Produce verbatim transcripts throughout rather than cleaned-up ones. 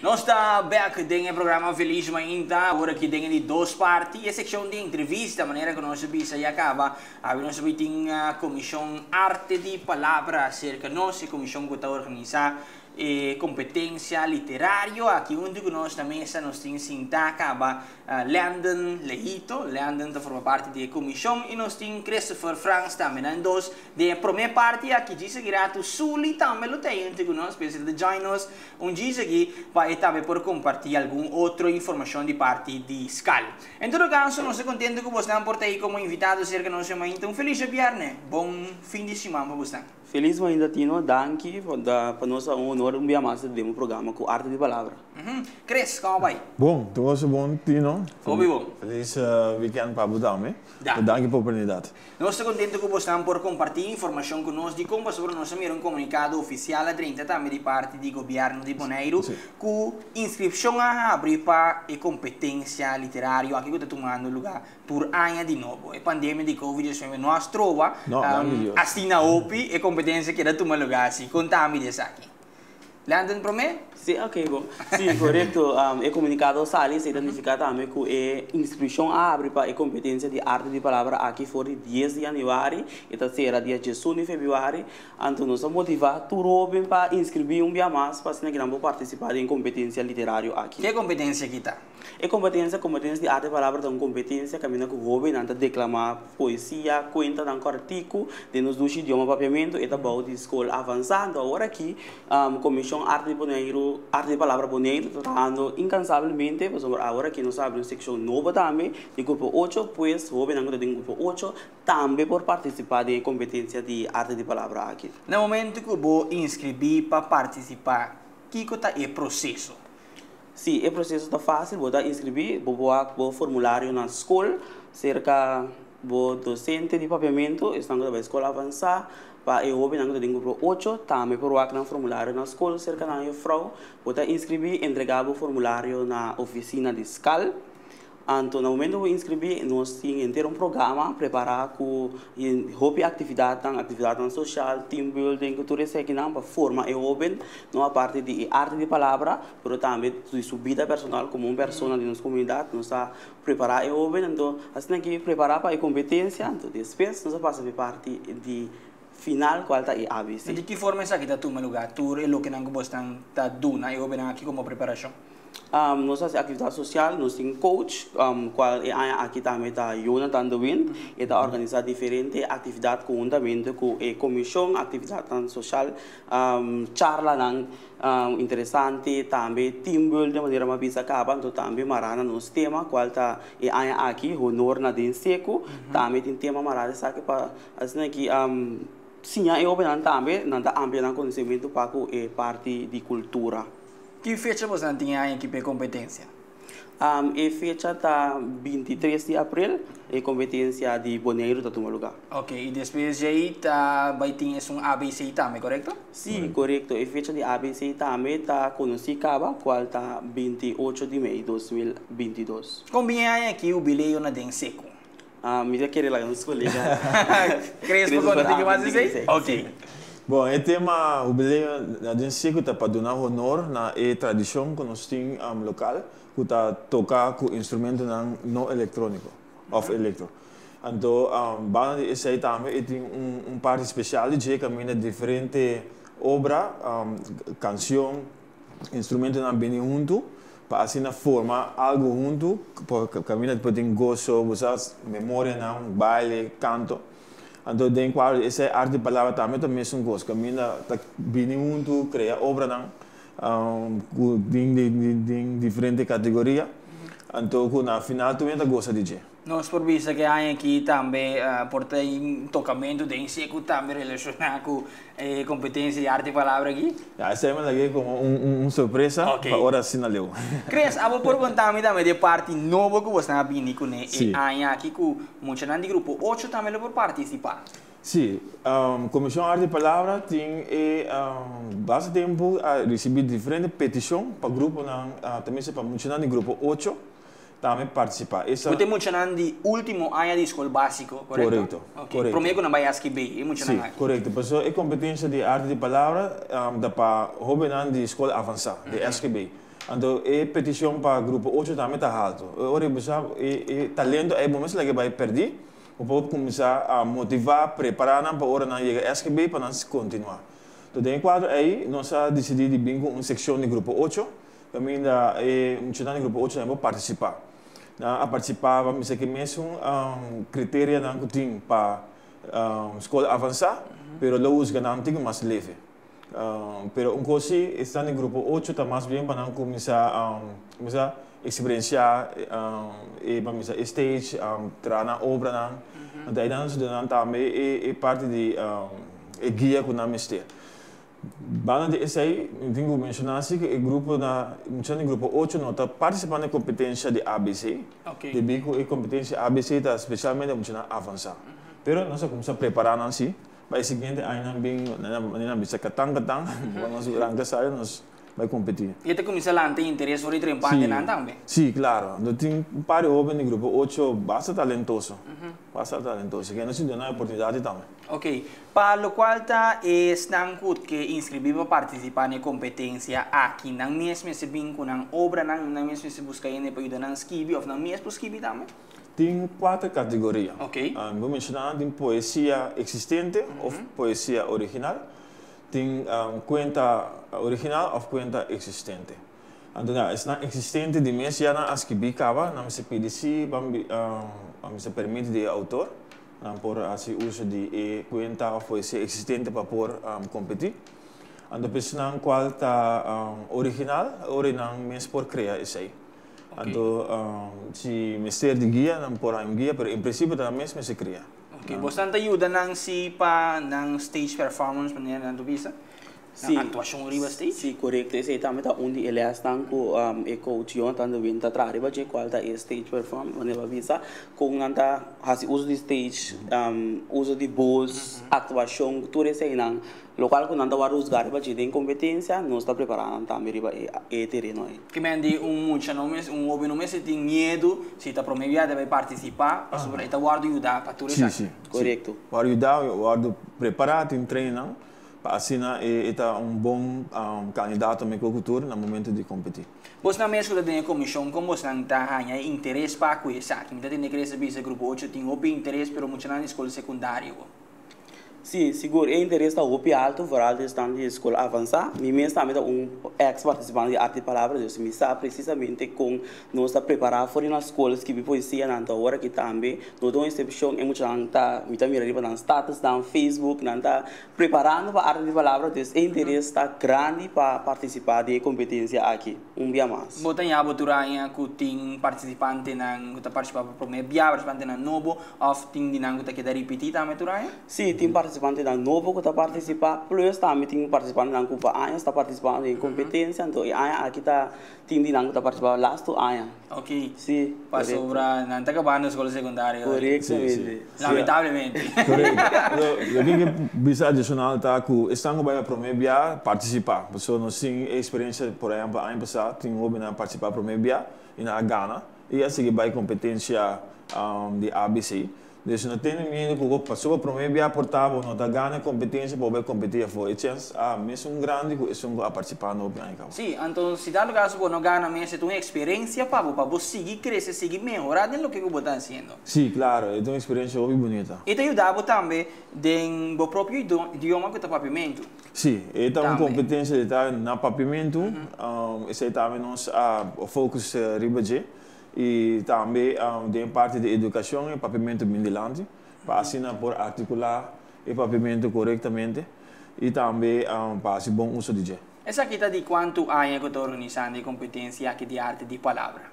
Nós está back em programa Feliz Mainta, agora que tem de duas partes, a secção de entrevista, a maneira que nós visa e acaba, a nós tem a comissão Arte de Palavra acerca de nós, a comissão que está organizada, e competência literária, aqui onde nós na mesa nós temos Sinta, acaba uh, Landon Leito, Landon forma parte da comissão, e nós temos Christopher Franks também, em dois, da primeira parte, aqui diz que grato Sully também lo tem, onde nós, espécie de join us, onde diz aqui, vai também por compartilhar alguma outra informação de parte de Scal. Em todo caso, nós estamos contentes que você não porta aí como invitado cerca de nós, então feliz viernes, bom fim de semana para você. Feliz Mainta Tino, danke para nós é um honor um dia mais de um programa com arte de palavra. Uhum. Cres, como vai? Bom, tudo bom, Tino? Obi bom. Feliz uh, weekend para você também. Danke pela oportunidade. Nós estamos contentes que você por compartilhar informação conosco de como sobre nós ter um comunicado oficial a trinta também de parte do governo de Bonaire com inscrição a abrir para a competência literária aqui que está tomando lugar por ano de novo. A pandemia de Covid dezenove nós trova um, assim na O P I a competência que está tomando lugar assim. Contame dessa aqui. Landon para mim? Sim, ok, bom. Sim, correto. Um, é comunicado sali se identifica também com a inscrição abre para a competência de arte de palavra aqui for dez de janeiro e terceira dia de junho e fevereiro. Então nós motivar tudo para inscrever um dia mais para que não participar em competência literária aqui. Que competência aqui está? A competência, competência de arte de palavra é uma competência que caminha com o jovem, anda declamar poesia, conta, um artigo, de nos dois idiomas papiamento, e também de escola avançada. Agora aqui, a Comissão Arte de Bonaire, Arte de Palavra Bonaire, trabalhando incansavelmente, mas agora aqui nós abrimos uma secção nova também, de grupo oito, pois o jovem anda de grupo oito, também por participar da competência de arte de palavra aqui. No momento que eu vou inscrever para participar, o que é o processo? Sim, o processo está fácil, vou inscrever, vou pôr o formulário na escola, cerca do docente de papiamento, estão na escola avançada, para eu ouvir no grupo oito, também por o formulário na escola, cerca da minha frau, vou inscrever, entregar o formulário na oficina de Scal. Então, no momento que eu inscrevi, nós temos um programa preparado com hobby atividade, atividade social, team building, cultura secundária, para formar e open, não a parte de arte de palavra, mas também de sua vida personal como uma pessoa de nossa comunidade, nós está preparado e open, então, assim que preparar para a competência, então, depois, nós passamos a parte de final, qual é a A B C. De que forma essa aqui está tomando lugar? Tu é o que não gostam da duna e open aqui como preparação? Um, nós fazemos atividade social, nós temos coach, um, qual é aqui também está Jonathan Dewin, e está organizando diferentes atividades conjuntamente com a comissão, atividade social, um, charla não, um, interessante, também team building, de maneira mais bisa acaba, então também marana nos tema, qual está aqui, honor na den seco, também tem tema marana, sabe, para assim que um, sim, eu opino também, não está ampliando conhecimento para a parte de cultura. Que fecha você tinha em equipe de competência? Um, a fecha está vinte e três de abril, a competência de Bonaire está tomando lugar. Ok, e depois de aí tá, vai ter um A B C também, correto? Sim, hum. correto. A fecha de A B C também está conhecida, qual está vinte e oito de maio de dois mil e vinte e dois. Como bem é aqui o bilhete na den seco? Ah, me querer lá nos colegas. Crespo quando tem que mais dizer? Ok. Bom, o tema, o bilhete na den seco está para dar honor na a tradição que nós temos um, local, que está tocar com instrumento não, não eletrônico, off electro. Então, um, banda esse aí também tem um, um parte especial de que caminha diferente obra, um, canção, instrumento não bem junto, para assim formar algo junto, para caminhar depois tem gozo, memória não, baile, canto. Então, tem qual essa arte de palavra também também é um gosto, caminha bem junto, cria obra não, um, de diferente categoria. Então, na final também está gosta de dizer. Nós por vista que há aqui também uh, por ter um tocamento de seco também relacionado com a competência de arte e palavra aqui. Essa é uma como uma um, um surpresa okay. Para hora assim leu. Cres, a vou perguntar me também de parte nova que você está vindo com né e há aqui com muitos de grupo oito também por participar. Sim, a Comissão Arte e Palavra tem um, bastante tempo a receber diferentes petições para o grupo, uh, também para muitos de grupo oito. Também participar. Essa... Você muito de último ano de escola básico, correto? Correto. Okay. Correto. Primeiro que não vai asque bem, é muito Sim, correto. Porque a competência de arte de palavra um, dá para jovem de escola avançada, de S Q B. Então, a petição para o grupo oito também está alto. Ora, o talento é bom, mas ele vai perder. O povo começar a motivar, preparar para a hora não chegar a S Q B para nós continuar. Então, em quadro aí, nós decidimos de vir com uma secção do grupo oito. Também ainda é um estudante do grupo oito também participar. A participar, vamos dizer que mesmo um critério não tem para a escola avançar, mas não usa não tem mais leve. Mas um coisa está no grupo oito está mais bem para começar a começar experienciar e vamos dizer stage, entrar na obra não. Daí nós também é parte de guia com a mistério. Bana de esse aí, tenho mencionado que o grupo na, o grupo oito não está participando da competência de A B C. Okay. De bico e competência A B C está especialmente mencionado avançar. Pero nós começamos a preparar nós sim. Vai seguinte ainda bem, ainda bisa katang katang, nós urang sai nós vai competir. E até começar lá tem interesse por ir empate não também. Sim, claro. Então tem um par de jovens no grupo oito bastante talentoso, bastante talentoso. Que nós temos a oportunidade também. Ok. Para o qual está é snankut que inscrever para participar na competência aqui, não mesmo se bem com uma obra, não mesmo se buscar ainda para ajudar na skibi ou não mesmo skibi também. Tem quatro categorias. Ok. Um, vou mencionar tem poesia existente uhum. ou poesia original. Tem um, conta original ou conta existente. Então, é existente de mês já na asquibicava, não se pede se vamos se permite de autor, não por assim uso de conta ou poesia existente para por um, competir. Então, pessoal qual está um, original, ora não mês por criar isso aí. Okay. Então, um, se mestre de guia, não por um guia, mas em princípio também se cria. Okay, bastante ajuda nang si pa nang stage performance maneira na visa. Sim. Atuação riba stage? Sim, correto. Esse também tá onde ele está com um e coach yon tanto vinta tra riba je qual tá stage performance maneira visa com nanta hasi uso de stage, um, uso de voz, atuação, tudo isso aí nang local com nanta waru usgar riba je tem competência, nós está preparando também riba e terreno aí. Que mendi um mucha não mes um homem não mes tem medo se está promoviado vai participar, para sobre está guardo ajudar para tudo isso. Sim, sim. Correto. Guardo ajudar, guardo preparar, tem treino. Para assim, é um bom um, candidato à cultura no momento de competir. Você na mesma da minha comissão, como você não está ganhando interesse para coisa, que me tem que saber se grupo oito tem outro interesse, mas muito na escola secundária. Sim, seguro. É interesse da O P alto, varal de estando de escola avançar. Me mesmo também um ex-participante de arte de palavras, eu me está precisamente com nós está preparar fora nas escolas que poesia na hora que também nós damos excepção é muito não tá me tá mirando para status na Facebook, não tá preparando para arte de palavras, então é interesse está grande para participar de competência aqui. Um dia mais. Botan ya boturanya ku ting participante nang ku ta participar para primeiro dia participante nang novo of ting dinang ku ta que da repetir também turanya? Sim, tem participante da novo que está participando, plus também tem participante da Cupa Anha, está participando em competência, então a aqui está tem dinang está participando last to Anha. Ok. Sim. Para sobra não está acabando a escola secundária. Corretamente. Lamentavelmente. Correto. Eu digo que bisa adicional tá que estamos para primeiro dia participar, porque nós sim experiência por exemplo ano passado tem houve na participar primeiro dia e na Ghana e assim que vai competência um, de A B C. Dus não tem ninguém que passou para o primeiro dia portável, não está ganhando competência para competir foi chance ah mesmo um grande que isso a participar no bem cá. Sim, então se dá lugar para não ganhar mesmo tem uma experiência para para você seguir crescer, seguir melhorar no que você está fazendo. Sim, claro, é uma experiência muito bonita. E te ajudava também em o próprio idioma que está papimento. Sim, é uma competência de estar na papimento, um, esse também nós a focus ribaje. E também um, tem parte de educação e papimento mindilante, para assim por articular e papimento corretamente e também um, para assim bom uso de. Essa aqui está de quanto anos que estou organizando de competência aqui de arte de palavra?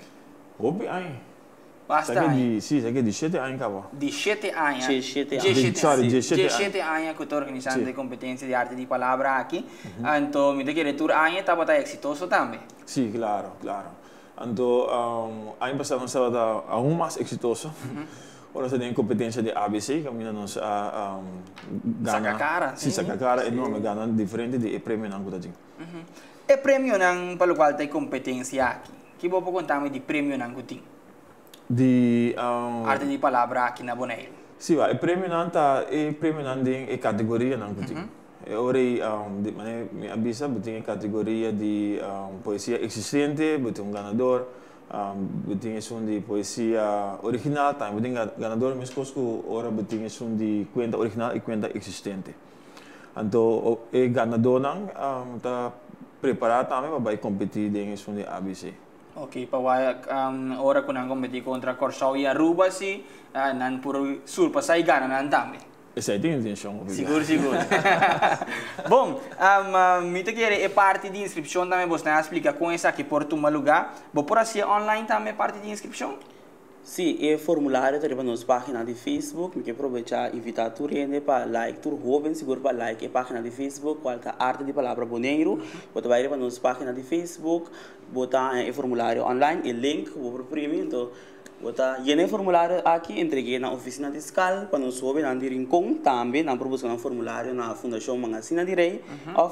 Houve aí. Basta aí? Sim, isso aqui é de sete anos, acabou. De sete anos? De sete anos. Sorry, de sete anos que estou organizando de competência de arte de palavra aqui. Então, me diga que retorno anos estava exitoso também? Sim, claro, claro. Então, um, ano passado nós estávamos aún mais exitoso. Agora você tem competência de A B C, que ainda nós um, ganha. Saca cara. Sim, saca cara, enorme, ganha diferente de prêmio não custa. E prêmio não pelo qual tem competência aqui. Que vou contar-me de prêmio não custa? De um, arte de palavra aqui na Bonaire. Sim, o prêmio não tá, é prêmio não tem categoria não custa. E ora, um, de maneira me avisa, tem a categoria de um, poesia existente, tem um ganador, um, tem um de poesia original, também tem ganador, mas que ora tem um de conta original e conta existente. Então, o ganador não está preparado também para competir dentro de A B C. Ok, para um, ora que nós competir contra Corsau e Aruba, se uh, não por surpassar e ganhar não também. Essa é a intenção. Seguro, seguro. Bom, um, me te quer é parte de inscrição também, você não explica com essa que por tu lugar, vou por assim online também parte de inscrição? Sim, é formulário está na nossa página de Facebook, me quer aproveitar e invitar tu rende para like, tu jovem seguro para like a página de Facebook, qual é a arte de palavra boneiro, você vai para nossa página de Facebook, botar o formulário online, o link, vou imprimir, então Bota llene formulário aqui, entreguei na oficina fiscal, para nós soube na Rincon, também na buscar um formulário na Fundação Magazina de Rei,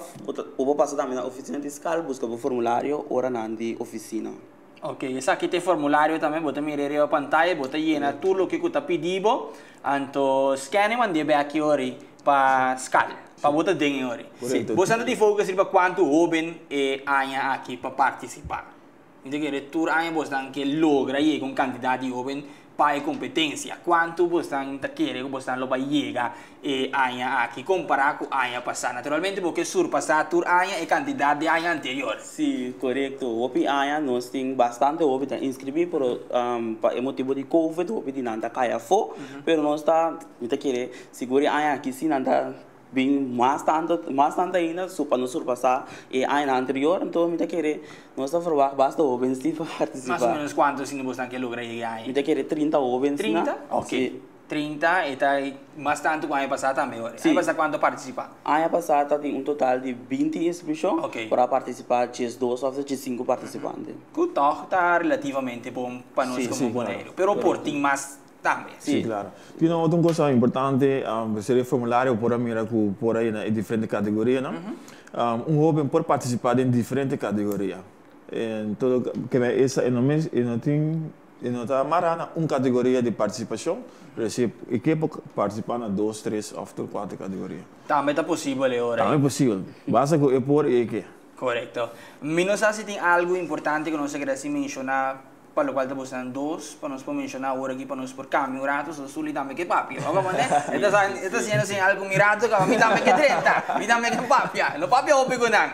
ou vou passar também na oficina fiscal, buscar o formulário, ora na oficina. Ok, essa aqui tem formulário também, bota mirar a pantalla, bota llena tudo o que você pediu, então scan e mande aqui ori para fiscal, para botar dentro ori. Você não tem foco para quanto jovem é aqui para participar. Então, que retur aí você que logra ir com quantidade de jovem para a competência. Quanto você quer que você não vai chegar e aí aqui comparar com aí passar. Naturalmente, porque surpassar tur aí a quantidade de aí anterior. Sim, correto. Hoje aí nós temos bastante jovem para inscrever por um, para motivo de Covid, hoje de nada caia fo, pero nós está, então querer segurar aí aqui se nada bem mais tanto, mais tanto ainda, para não surpassar e aí na anterior, então me querer nós está formar basta jovens para participar. Mais ou menos quantos se não você quer lograr chegar aí? Me querer trinta jovens. trinta? Ok. trinta e tá mais tanto com a ano passado também. Ano passado quanto participa? Ano passado tem um total de vinte inscrições okay. para participar de dois ou de cinco participantes. Que está relativamente bom para nós como boneiro, pero por tem mais também. Sim, sí, claro. Tem uma outra coisa importante, um, ser formulário por mirar por aí em diferentes categorias, não? Uh-huh. Um, um jovem pode participar em diferentes categorias. Então, que essa é não não tem não está marana uma categoria de participação, recebe equipe participar na duas, três ou quatro categorias. Também está possível agora. Também é possível. Basta que é por e que. Correto. Me não sei se tem algo importante que nós queremos mencionar. Para o qual estamos dando dois, para nós mencionar agora aqui para nós por caminho ratos, o sul e também que papi. Vamos né? Está sendo assim algo mirado que me também que trinta, me também que papi. No papi é óbvio não.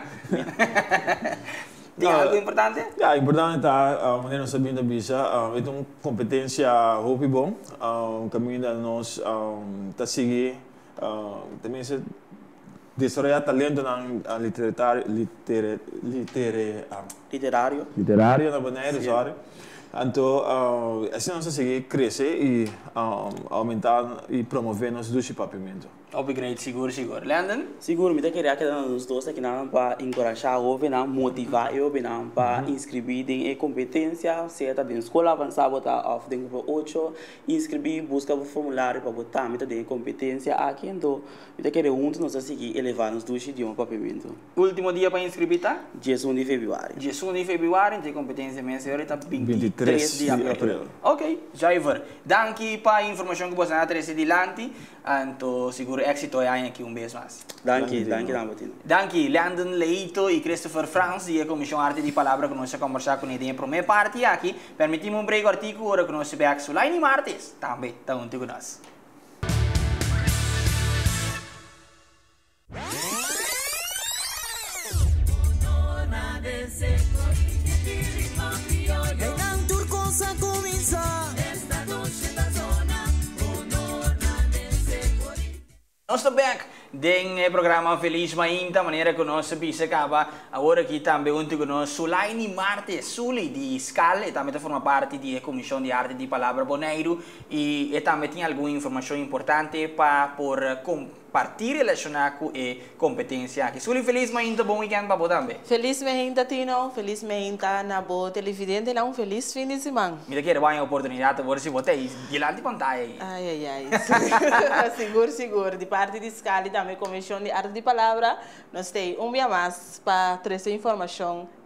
Tem algo importante? É importante está, a maneira nós sabemos bisa, é uma competência hobby bom, um caminho da nós está seguir, também se desenvolver talento na literário, literário, literário, literário na maneira, sorry. Então, uh, assim nós conseguimos crescer e uh, aumentar e promover nosso desenvolvimento. Upgrade, seguro, seguro. Landon? Seguro, me queria que nós dois aqui não para encorajar o jovem, motivar o jovem para inscrever em competência, certa de escola avançada, botar off de grupo oito, inscrever, buscar o formulário para botar meta de competência aqui, então, me queria juntos nós seguir elevar os dois idiomas para pimento. Último dia para inscrever tá? dia um de fevereiro. dia um de fevereiro, tem competência minha senhora está vinte e três de abril. Ok, já é ver. Danke para a informação que você tem adelante, então seguro éxito é aqui um mês mais. Danke, danke, danke. Danke, Landon Leito e Christopher Franz, e a Comissão Arte de Palavra que nós vamos conversar com ele em primeira parte aqui. Permitimos um breve artigo agora que nós se vê aqui Sulaini Martes, também está junto com nós. Nós estamos back no programa Feliz Mainta, maneira que nós sabemos acaba agora aqui também junto com nós Sulaini Martes, Suli de Scal, e também forma parte da Comissão de Arte de Palavra Boneiro e, e também tem alguma informação importante para por compartilhar relacionada com a competência aqui. Suli, Feliz Mainta, bom weekend para você também. Feliz Mainta, Tino, Feliz Mainta na boa televidente, lá um feliz fim de semana. Me quero uma oportunidade de ver se você aí, diante de pantalla. Ai, ai, ai. Seguro, seguro. De parte de Scal e também Comissão de Arte de Palavra, nós temos um dia mais para trazer informação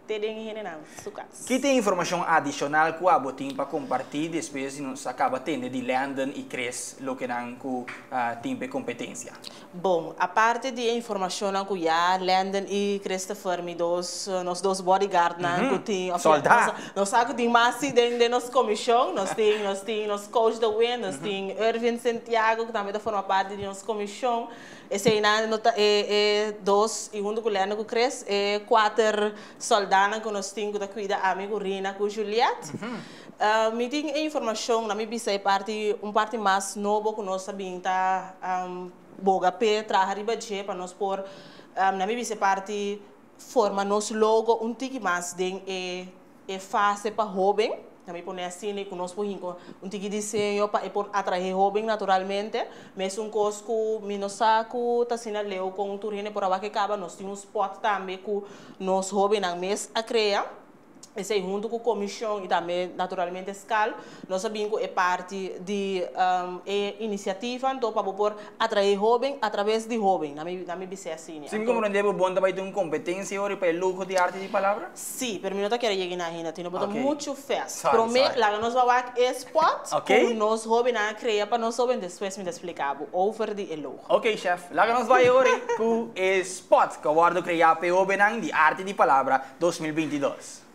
te ding hine na sukas. Que tem informação adicional que a botim para compartilhar depois nos acaba tendo de London e cresce lo que não com tempo competência. Bom, a parte de informação que já London e cresce formi dos nos dois bodyguard na Mhm. que tem, Soldado. nós sabe que tem mais de de nos comissão, nós tem nós tem nos coach da win, nós tem Irvin Santiago que também da forma parte de nos comissão. Esse aí na nota é é dois e um do London que cresce é quatro soldados que nós tem que da cuida amigo Rina com Juliette. Uh, me tem informação na minha bisa parte um parte mais novo que nós sabemos tá um, boga pe trabalhar riba de para nós por um, na minha bisa parte forma nosso logo um tique mais den é é fácil para jovem na minha põe assim né que nós põe um tique desenho para por atrair jovem naturalmente mas um cosco minosaco tá sina leu com turine por abaixo que acaba nós temos um spot também que nós jovem na mês a criar. Esse é junto com a comissão e também, naturalmente, a escala, nós sabemos que é parte de um, é iniciativa, então, para poder atrair jovens através de jovens, na minha visão assim. Sim, então, compreender, bom, também tem competência hoje para o luxo de arte de palavra? Sim, pero eu não quero chegar na rina, tem okay. muito fest. Sorry, Prometo, lá nós vamos ver esse spot, okay. que nós jovens não criamos, para nós jovens depois me explicar, over de luxo. Ok, chef, lá nós vamos hoje com o spot que eu vou criar para o jovem de arte de palavra dois mil e vinte e dois.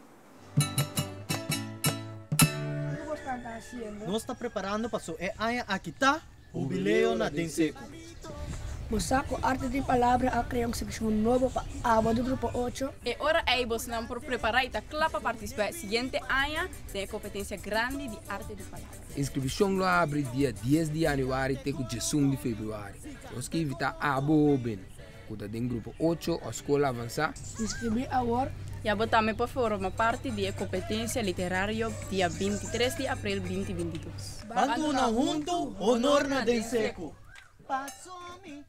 Nós estamos preparando para o Aya Akita, jubileu na Denseco. Mosaco Arte de Palavra a criar uma secção nova para a aba do grupo oito. E ora é você não por preparar e tá claro para participar. Seguinte ano tem competência grande de arte de palavra. Inscrição lá abre dia dez de janeiro até o dia um de fevereiro. Nós que evitar a boben. Cuida do grupo oito, a escola avançar. Inscrever agora. E a também por formar parte de competência literária dia vinte e três de abril de dois mil e vinte e dois. Bando na junto, honor na Denseco. Passo a mim.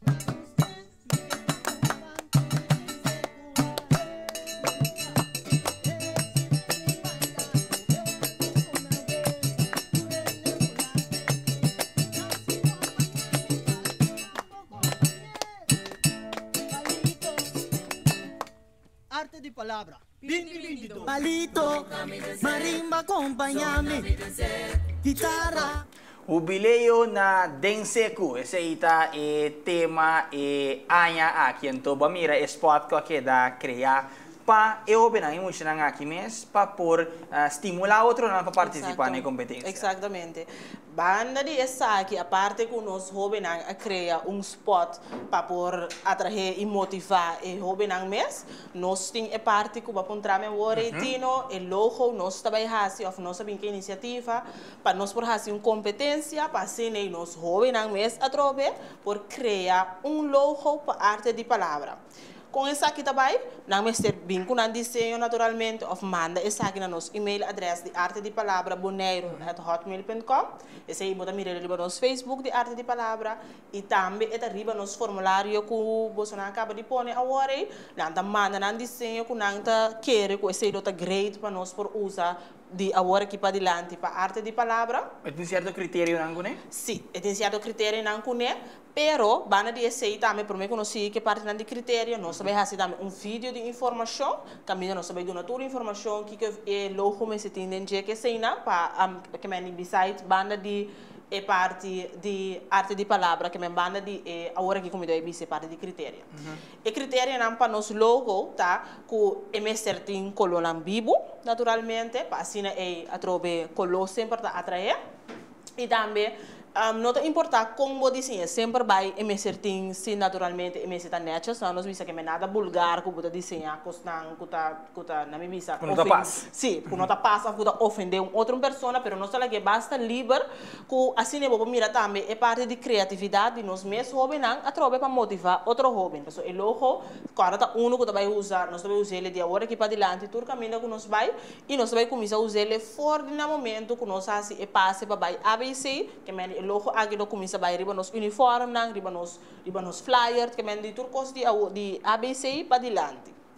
Arte de Palavra dois mil e vinte e dois. Palito, marimba, acompanhame, guitarra. Jubileo na Denseco, esse aí tá é tema e anya aqui então mira spot que aqui da criar para eu benang muito nang aqui mes para por uh, estimular outro na para participar na competência. Exatamente. Banda de essa aqui a parte que nós jovens a criar um spot para por atrair e motivar e jovens mes nós tem a parte que para pontar meu tino e logo nós também fazem of nós sabem que iniciativa para nós por fazer uma competência para ser nós jovens mes a trobe por criar um logo para arte de palavra. Com essa aqui também, nós vamos ter vinculado desenho naturalmente, ou manda essa aqui na nosso e-mail adresse de arte de palavra boneiro arroba hotmail ponto com. Esse aí bota mirar no nosso Facebook de arte de palavra e também é arriba nosso formulário que o Bolsonaro acaba de pôr agora. Nós manda um desenho que nós quer que esse aí dota grade para nós por usar de agora aqui para adiante para arte de palavra. Tem certo critério não né? Sim, tem certo critério não né? Pero, bana de esse aí também, por mim, que nós sei que parte de critério, nós sabemos fazer também um vídeo de informação, também nós sabemos dar toda a informação que é logo me se tem dentro que sei não, para que me no site banda de é parte de arte de palavra que me banda de é, agora que como eu disse parte de critério. Uhum. E critério não para nos logo tá que é certinho color vivo naturalmente, para assim é a trobe color sempre tá atrair e também Um, não te importa como desenha, sempre vai em certinho, sim, naturalmente, em certa natural, senão nós visa que é nada vulgar, que você desenha, que não, que tá, na minha visa, que não passa. Sim, que não tá passa, que ofender uma outra pessoa, mas não sei que basta livre, que assim, eu vou mirar também, é parte de criatividade, nós mesmos jovens, a troca para motivar outro jovem, pessoal, e logo, quando tá um que vai usar, nós vamos usar ele de agora aqui para adiante, todo caminho que nós vai, e nós vamos começar a usar ele fora de momento que nós assim, e passe para vai A B C, que é logo aqui no começa a riba nos uniforme, riba nos riba nos flyer, que men di turcos di di A B C para dilante.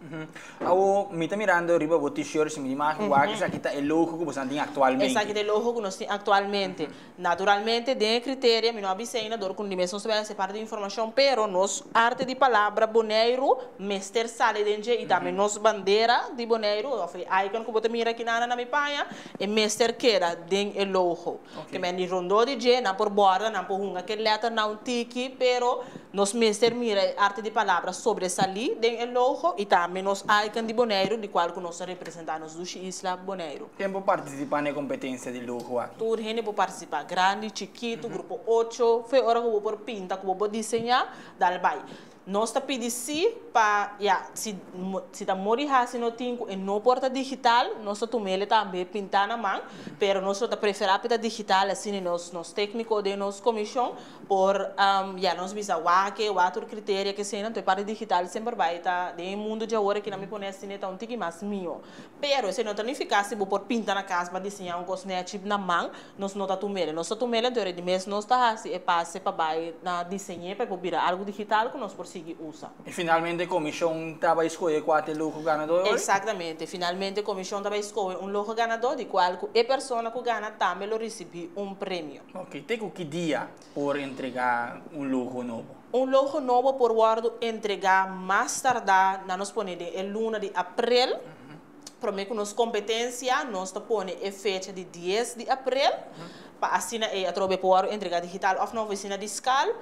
Ako, mita mirando riba bo t-shirt si minima que esa kita é logo que você tem atualmente. Essa aqui é logo que nós temos atualmente. Naturalmente, tem critério, não abicena, dor com dimensão sobre essa parte de informação, pero nós arte de palavra boneiro, mester sale dentro e também nós bandeira de boneiro, a icon que você mira aqui na na minha paia, e mester queda dentro é logo. Que me ni rondo de je, na por borda, na por hunga que letra na um tiki, pero nós mester mira arte de palavra sobre sali dentro é logo e também nós icon de boneiro, de qual que nós representamos do Isla Boneiro. Quem pode participar na competência de logo? Tudo gente pode participar, grande, chiquito, grupo ocho, foi hora que eu vou pintar, que eu vou desenhar, dal vai. Nós está pedindo se para, yeah, se se tá morrer assim no tinco e não porta digital, nós está tomando também pintar na mão, pero nós está preferir para digital assim nós nós técnico de nós comissão por um, yeah, nós visa o que o outro critério que se não tem para digital sempre vai tá de mundo de agora que não me põe assim tá um tique mais mio, pero se não tá nem ficar se por pintar na casa para desenhar um cosmético chip na mão, nós não tá tomando, nós está tomando de de mês nós está assim e passe para vai na desenhar para virar algo digital que nós por usa. E finalmente a comissão estava a escolher qual é o logo ganador? Exatamente. Finalmente a comissão estava a escolher um logo ganador, de qual a pessoa que ganha também recebe um prêmio. Ok. Tem que dia por entregar um logo novo? Um logo novo por guardo entregar mais tardar na nos poner é luna de abril. Para mim, com nossa competência, nós põe a fecha de dez de abril. Para assinar é a trobe por entrega digital of na oficina de escala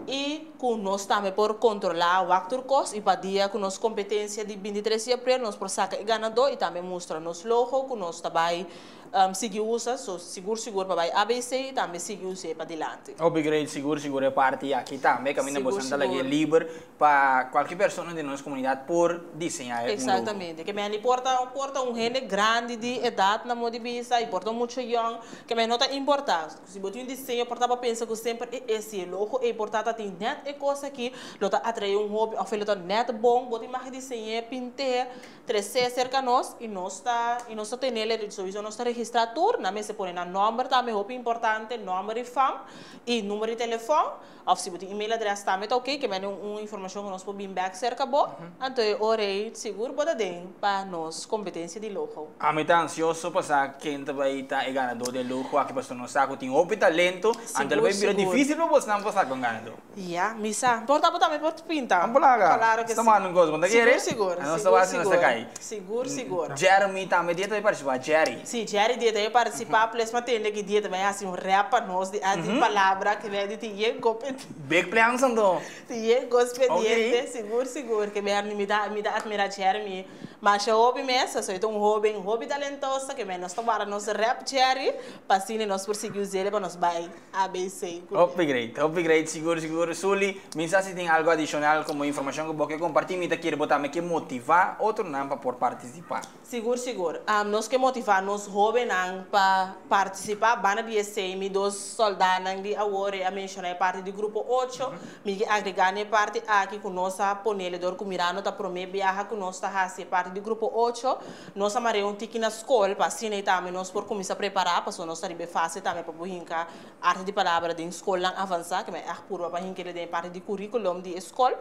e com nós também por controlar o actor cost e para dia com nossa competência de vinte e três de abril nós por sacar ganador e também mostra nos logo com nós também um, seguir usa so seguro seguro para vai A B C e também seguir usa para diante. Upgrade seguro seguro é parte aqui também caminho você anda lá livre para qualquer pessoa de nossa comunidade por desenhar. Exatamente. Que me importa importa um gente grande de idade na modibisa importa muito young que me nota importante. Se você desenho, portava pensa que sempre esse logo é importante tem net é coisa que lota atrai um hobby, ou lota net bom, você mais desenhar, pintar, trazer cerca nós e nós está e nós está nele de solução nós está registrado, na mesa põe na número também hobby importante, número de fam e número de telefone, ou se você e-mail address também tá ok, que me uma informação que nós podemos back cerca bom, então é hora seguro pode dar para nós competência de logo. A mim tá ansioso para quem também tá é ganador de logo, aqui para nós saco tem hobby talento, então vai vir difícil para você não passar com ganador. Yeah, misa, porta também pode pintar. Vamos lá, claro que estamos no gosto, quando quer? Seguro, seguro. Nós estamos nessa cai. Seguro, seguro. Jeremy também dia vai participar, Jerry. Sim, Jerry dia vai participar, plus mas tem que dia também assim um rap para nós de a palavra que vai de tie competente. Big plan santo. Tie gospediente, seguro, seguro que me me dá me dá admirar Jeremy. Mas o hobby mesmo, só então um hobby, um hobby talentoso que nós estamos para nós rap Jerry, para assim nós prosseguir ele para nós vai A B C. Upgrade, upgrade seguro, seguro. Suli, mensagem tem algo adicional como informação que você compartilhar, me quer botar me que motivar outro não para por participar. Seguro, seguro. Um, nós que motivar nós jovens para participar, bana de S M, dos soldados de agora a mencionar parte do grupo ocho, me que agregar na parte aqui com nossa paneledor com mirando tá promê viaja com nós tá assim parte do grupo ocho, nós amarei um tique na escola para assim também nós por começar a preparar para nós tá bem fácil também para bohinca arte de palavra de escola avançar que é a curva para hincar de parte do currículo de escola.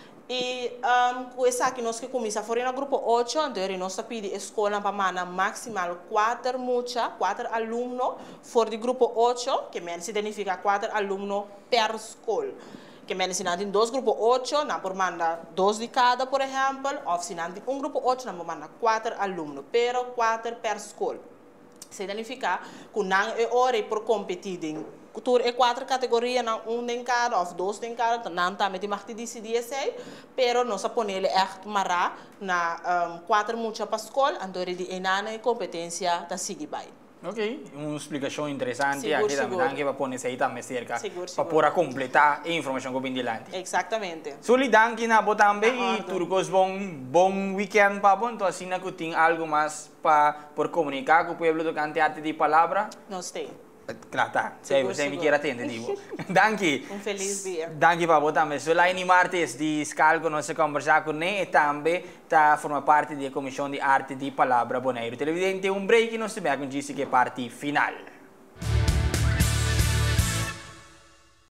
E um, com essa aqui nós que começamos a fazer no grupo ocho, então nós pedimos escola para mana maximal quatro mucha, quatro alunos for do grupo ocho, que me significa quatro alunos per escola. Que me ensinam em dois grupos oito, não por mandar dois de cada, por exemplo, ou se não um grupo oito, não por mandar quatro alunos, pero quatro per escola. Significa que não é hora por competir em tur é quatro categorias, não um em cada, ou dois em cada, não também tem mais de decidir sei, pero nós ponele é mará na um, quatro muita para escola, então de enana e competência da seguir vai. Ok, uma explicação interessante seguro, aqui seguro. também que vai pôr nessa aí também cerca seguro, para pôr a completar a informação que vem delante. Exatamente. Solidan que na boa também e turcos bom bom weekend para bom, então assim que tem algo mais para por comunicar com o povo do cante arte de palavra. Nós tem. Claro, tá. Sei, você me quer atender, digo. Danke. Um feliz dia. Danke para você também. Sou lá em Martes de Scalco, nós conversar com ele e também tá forma parte da Comissão de Arte de Palavra Boneiro. Televidente, um break e nós também com disse que é parte final.